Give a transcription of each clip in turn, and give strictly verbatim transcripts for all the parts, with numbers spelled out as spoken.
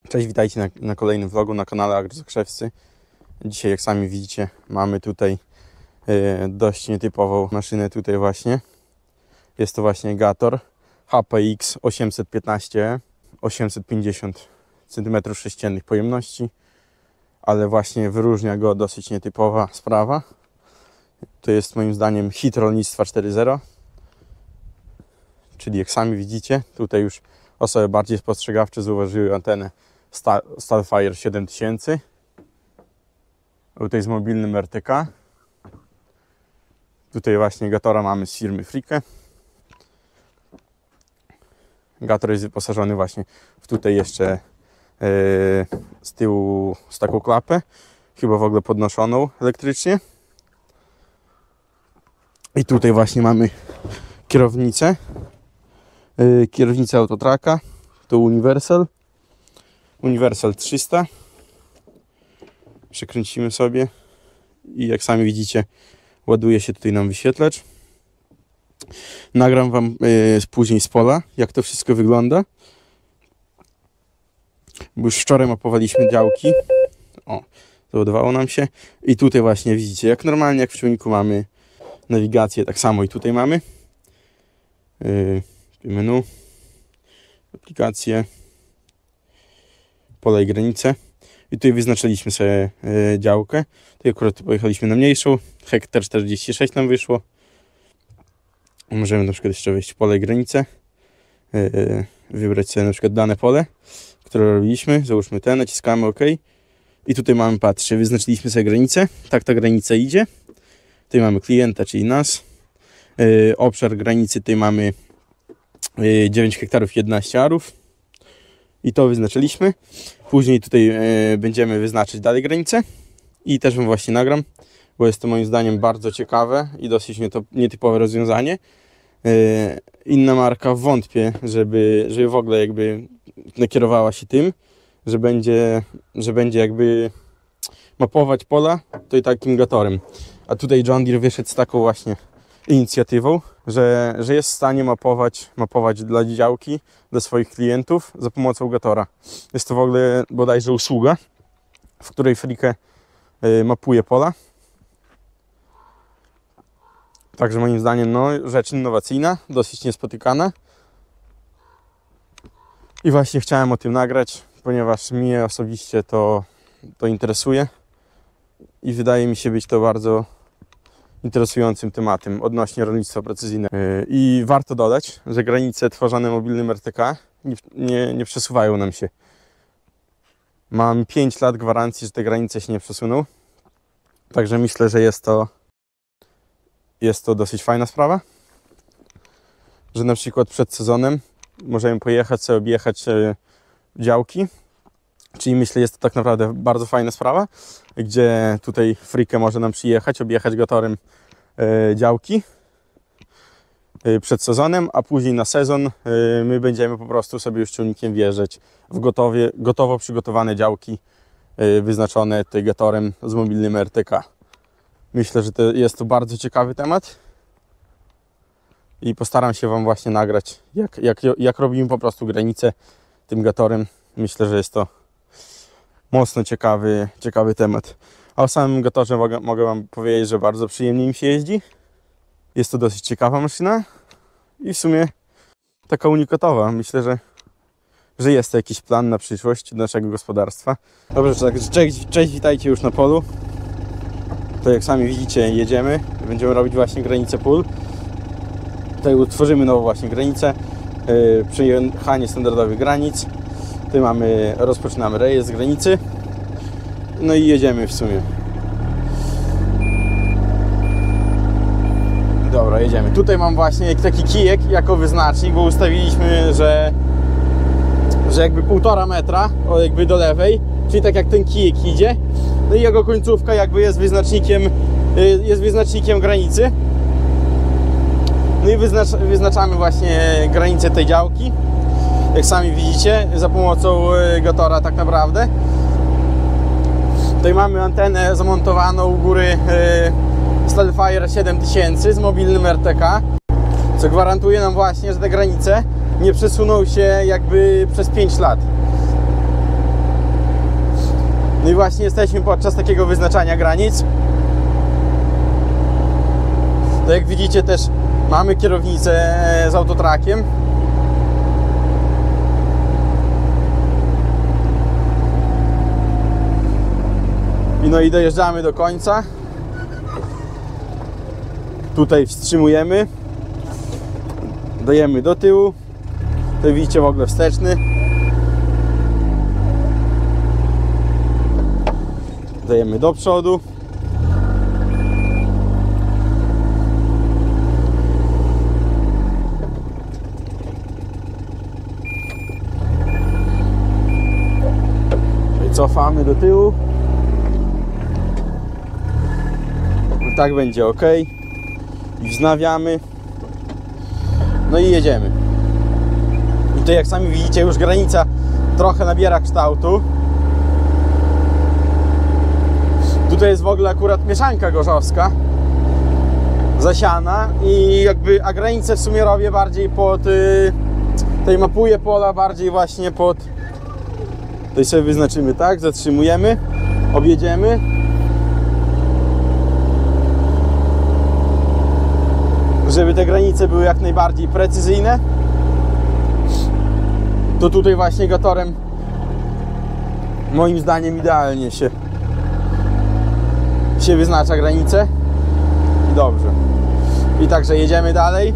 Cześć, witajcie na, na kolejnym vlogu na kanale Agrozakrzewscy. Dzisiaj, jak sami widzicie, mamy tutaj e, dość nietypową maszynę tutaj właśnie. Jest to właśnie Gator H P X osiemset piętnaście, osiemset pięćdziesiąt centymetrów sześciennych pojemności, ale właśnie wyróżnia go dosyć nietypowa sprawa. To jest moim zdaniem hit rolnictwa cztery zero. Czyli jak sami widzicie, tutaj już osoby bardziej spostrzegawcze zauważyły antenę Starfire siedem tysięcy. Tutaj z mobilnym R T K. Tutaj właśnie Gatora mamy z firmy Fricke. Gator jest wyposażony właśnie w tutaj jeszcze yy, z tyłu z taką klapę, chyba w ogóle podnoszoną elektrycznie. I tutaj właśnie mamy kierownicę. Yy, kierownicę Autotraka. To Universal. Universal trzysta. Przekręcimy sobie i jak sami widzicie, ładuje się tutaj nam wyświetlacz. Nagram wam yy, później z pola, jak to wszystko wygląda. Bo już wczoraj mapowaliśmy działki. O, załadowało nam się. I tutaj właśnie widzicie, jak normalnie, jak w ciągniku mamy nawigację, tak samo i tutaj mamy. Yy, menu, aplikacje, pola i granice. I tutaj wyznaczyliśmy sobie y, działkę. Tutaj akurat pojechaliśmy na mniejszą. Hektar czterdzieści sześć nam wyszło. Możemy na przykład jeszcze wejść w pole i granice. Y, wybrać sobie na przykład dane pole, które robiliśmy. Załóżmy ten, naciskamy OK. I tutaj mamy, patrzcie, wyznaczyliśmy sobie granicę. Tak ta granica idzie. Tutaj mamy klienta, czyli nas. Y, obszar granicy tutaj mamy y, dziewięć hektarów jedenaście arów. I to wyznaczyliśmy. Później tutaj y, będziemy wyznaczyć dalej granicę. I też wam właśnie nagram, bo jest to moim zdaniem bardzo ciekawe i dosyć nietypowe rozwiązanie. Y, inna marka wątpię, żeby, żeby w ogóle jakby nakierowała się tym, że będzie, że będzie jakby mapować pola tutaj takim Gatorem. A tutaj John Deere wyszedł z taką właśnie inicjatywą, że, że jest w stanie mapować, mapować dla działki, dla swoich klientów za pomocą Gatora. Jest to w ogóle bodajże usługa, w której Fricke y, mapuje pola. Także moim zdaniem no, rzecz innowacyjna, dosyć niespotykana. I właśnie chciałem o tym nagrać, ponieważ mnie osobiście to, to interesuje i wydaje mi się być to bardzo interesującym tematem odnośnie rolnictwa precyzyjnego. I warto dodać, że granice tworzone mobilnym R T K nie, nie, nie przesuwają nam się. Mam pięć lat gwarancji, że te granice się nie przesuną. Także myślę, że jest to jest to dosyć fajna sprawa. Że na przykład przed sezonem możemy pojechać sobie objechać działki. Czyli myślę, jest to tak naprawdę bardzo fajna sprawa, gdzie tutaj Fricke może nam przyjechać, objechać Gatorem e, działki e, przed sezonem, a później na sezon e, my będziemy po prostu sobie już ciągnikiem wjeżdżać w gotowie, gotowo przygotowane działki e, wyznaczone tutaj Gatorem z mobilnym R T K. Myślę, że to jest to bardzo ciekawy temat i postaram się wam właśnie nagrać, jak, jak, jak robimy po prostu granicę tym Gatorem. Myślę, że jest to mocno ciekawy, ciekawy temat. A o samym Gatorze mogę, mogę wam powiedzieć, że bardzo przyjemnie im się jeździ. Jest to dosyć ciekawa maszyna i w sumie taka unikatowa. Myślę, że, że jest to jakiś plan na przyszłość naszego gospodarstwa. Dobrze, tak, cześć, cześć, witajcie już na polu. To jak sami widzicie, jedziemy. Będziemy robić właśnie granicę pól. Tutaj utworzymy nową właśnie granicę. Yy, przejechanie standardowych granic. Tutaj mamy, rozpoczynamy rejestr granicy. No i jedziemy w sumie. Dobra, jedziemy. Tutaj mam właśnie taki kijek jako wyznacznik, bo ustawiliśmy, że, że jakby półtora metra o jakby do lewej, czyli tak jak ten kijek idzie. No i jego końcówka jakby jest wyznacznikiem, jest wyznacznikiem granicy. No i wyznacz, wyznaczamy właśnie granicę tej działki. Jak sami widzicie, za pomocą Gatora tak naprawdę. Tutaj mamy antenę zamontowaną u góry Starfire siedem tysięcy z mobilnym R T K, co gwarantuje nam właśnie, że te granice nie przesuną się jakby przez pięć lat. właśnie jesteśmy podczas takiego wyznaczania granic. To jak widzicie też mamy kierownicę z autotrakiem. I no i dojeżdżamy do końca. Tutaj wstrzymujemy. Dajemy do tyłu. To widzicie w ogóle wsteczny. Dajemy do przodu. I cofamy do tyłu. I tak będzie ok. I wznawiamy. No i jedziemy. I to jak sami widzicie, już granica trochę nabiera kształtu. Tutaj jest w ogóle akurat mieszanka gorzowska zasiana i jakby, a granicę w sumie robię bardziej pod y, tutaj mapuję pola bardziej właśnie pod, tutaj sobie wyznaczymy, tak, zatrzymujemy, objedziemy, żeby te granice były jak najbardziej precyzyjne. To tutaj właśnie gatorem moim zdaniem idealnie się się wyznacza granicę i dobrze. I także jedziemy dalej.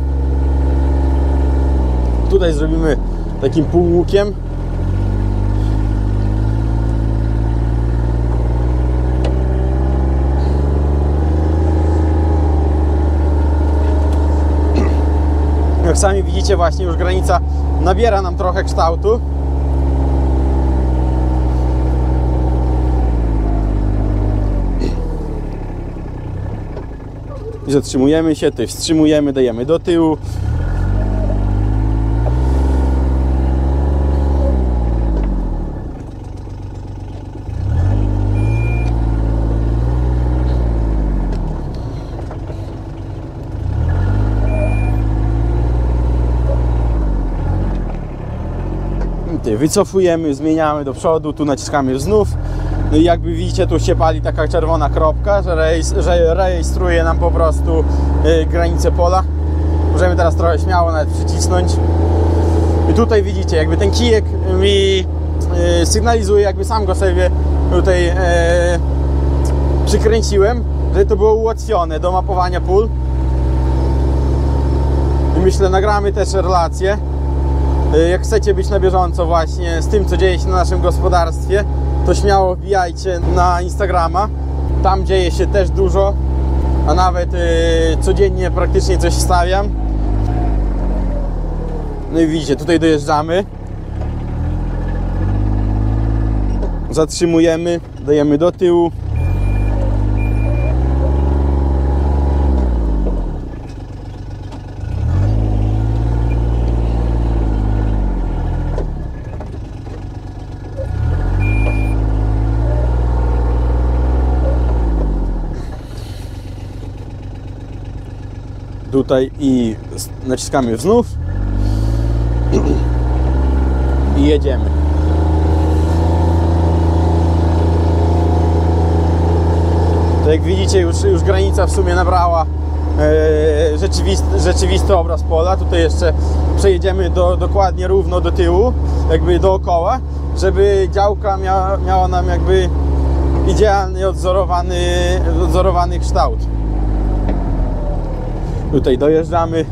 Tutaj zrobimy takim półłukiem. Jak sami widzicie, właśnie już granica nabiera nam trochę kształtu. I zatrzymujemy się, tutaj wstrzymujemy, dajemy do tyłu. Tutaj wycofujemy, zmieniamy do przodu, tu naciskamy znów. No i jakby widzicie, tu się pali taka czerwona kropka, że, rejestr, że rejestruje nam po prostu yy, granicę pola. Możemy teraz trochę śmiało nawet przycisnąć. I tutaj widzicie, jakby ten kijek mi yy, sygnalizuje, jakby sam go sobie tutaj yy, przykręciłem, że to było ułatwione do mapowania pól. I myślę, nagramy też relacje. Yy, jak chcecie być na bieżąco właśnie z tym, co dzieje się na naszym gospodarstwie, to śmiało wbijajcie na Instagrama. Tam dzieje się też dużo, a nawet yy, codziennie praktycznie coś wstawiam. No i widzicie, tutaj dojeżdżamy. Zatrzymujemy, dajemy do tyłu. Tutaj i naciskamy znów i jedziemy. To jak widzicie, już, już granica w sumie nabrała e, rzeczywisty, rzeczywisty obraz pola. Tutaj jeszcze przejedziemy do, dokładnie równo do tyłu, jakby dookoła, żeby działka miała, miała nam jakby idealnie odzorowany, odzorowany kształt. Tutaj dojeżdżamy,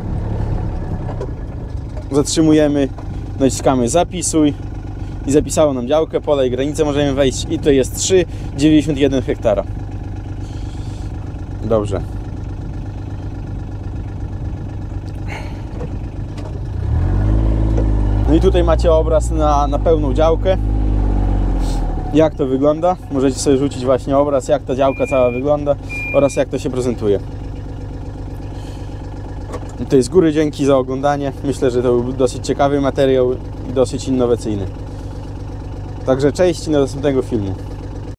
zatrzymujemy, naciskamy zapisuj i zapisało nam działkę, pole i granicę, możemy wejść i to jest trzy przecinek dziewięćdziesiąt jeden hektara. Dobrze. No i tutaj macie obraz na, na pełną działkę. Jak to wygląda? Możecie sobie rzucić właśnie obraz, jak ta działka cała wygląda oraz jak to się prezentuje. Tutaj z góry dzięki za oglądanie. Myślę, że to był dosyć ciekawy materiał i dosyć innowacyjny. Także cześć i do następnego filmu.